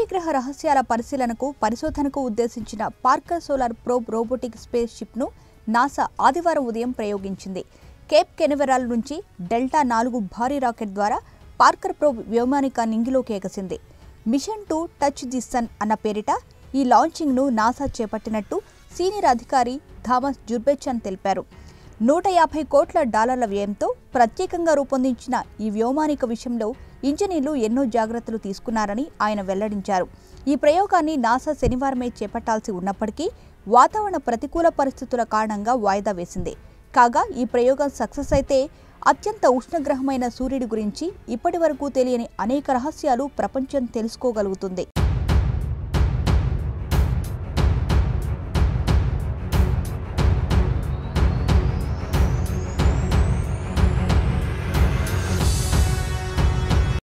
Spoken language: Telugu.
శనిగ్రహ రహస్యాల పరిశోధనకు ఉద్దేశించిన Parker solar probe robotic space ship ను నాసా ఆదివారం ఉదయం ప్రయోగించింది. కేప్ కెనవెరల్ నుంచి డెల్టా 4 భారీ రాకెట్ ద్వారా పార్కర్ ప్రోబ్ వ్యోమానిక నింగిలోకి ఎగసింది. Mission to touch the sun అన్న పేరిట ఈ లాంచింగ్ ను నాసా చేపట్టినట్టు సీనియర్ అధికారి థామస్ జుర్బెచన్ తెలిపారు. $150 కోట్ల వ్యయంతో ప్రత్యేకంగా రూపొందించిన ఈ వ్యోమానిక విషయంలో ఇంజనీర్లు ఎన్నో జాగ్రత్తలు తీసుకున్నారని ఆయన వెల్లడించారు. ఈ ప్రయోగాన్ని నాసా శనివారమే చేపట్టాల్సి ఉన్నప్పటికీ వాతావరణ ప్రతికూల పరిస్థితుల కారణంగా వాయిదా వేసింది. కాగా ఈ ప్రయోగం సక్సెస్ అయితే అత్యంత ఉష్ణగ్రహమైన సూర్యుడి గురించి ఇప్పటివరకు తెలియని అనేక రహస్యాలు ప్రపంచం తెలుసుకోగలుగుతుంది.